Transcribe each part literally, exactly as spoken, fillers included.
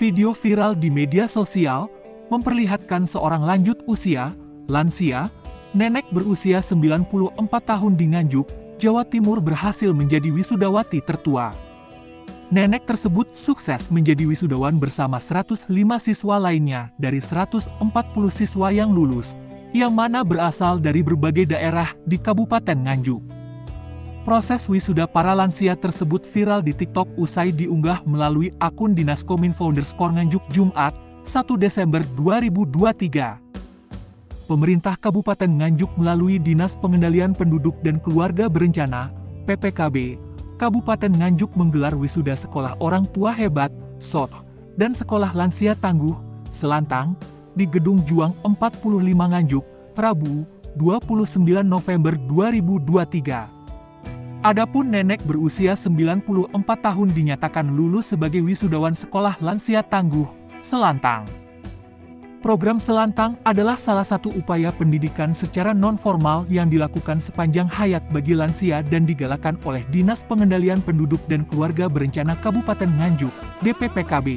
Video viral di media sosial memperlihatkan seorang lanjut usia, lansia, nenek berusia sembilan puluh empat tahun di Nganjuk, Jawa Timur berhasil menjadi wisudawati tertua. Nenek tersebut sukses menjadi wisudawan bersama seratus lima siswa lainnya dari seratus empat puluh siswa yang lulus, yang mana berasal dari berbagai daerah di Kabupaten Nganjuk. Proses wisuda para lansia tersebut viral di TikTok usai diunggah melalui akun Dinas Kominfo underscore Nganjuk Jumat, satu Desember dua ribu dua puluh tiga. Pemerintah Kabupaten Nganjuk melalui Dinas Pengendalian Penduduk dan Keluarga Berencana, P P K B, Kabupaten Nganjuk menggelar wisuda Sekolah Orang Tua Hebat, S O T, dan Sekolah Lansia Tangguh, Selantang, di Gedung Juang empat puluh lima Nganjuk, Rabu, dua puluh sembilan November dua ribu dua puluh tiga. Adapun nenek berusia sembilan puluh empat tahun dinyatakan lulus sebagai wisudawan Sekolah Lansia Tangguh, Selantang. Program Selantang adalah salah satu upaya pendidikan secara non-formal yang dilakukan sepanjang hayat bagi lansia dan digalakan oleh Dinas Pengendalian Penduduk dan Keluarga Berencana Kabupaten Nganjuk, D P P K B.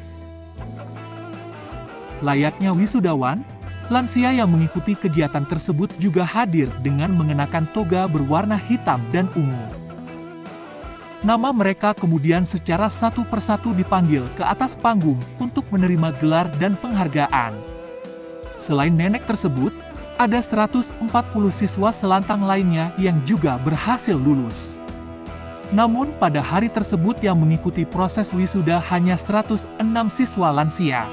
Layaknya wisudawan, lansia yang mengikuti kegiatan tersebut juga hadir dengan mengenakan toga berwarna hitam dan ungu. Nama mereka kemudian secara satu persatu dipanggil ke atas panggung untuk menerima gelar dan penghargaan. Selain nenek tersebut, ada seratus empat puluh siswa Selantang lainnya yang juga berhasil lulus. Namun pada hari tersebut yang mengikuti proses wisuda hanya seratus enam siswa lansia.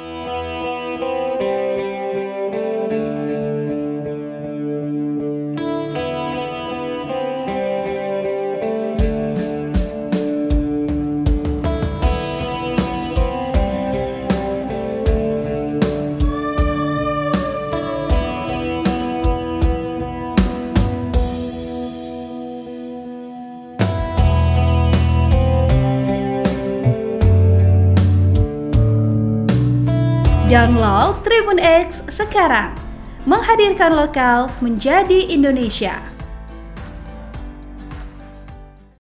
Download Tribun X sekarang, menghadirkan lokal menjadi Indonesia.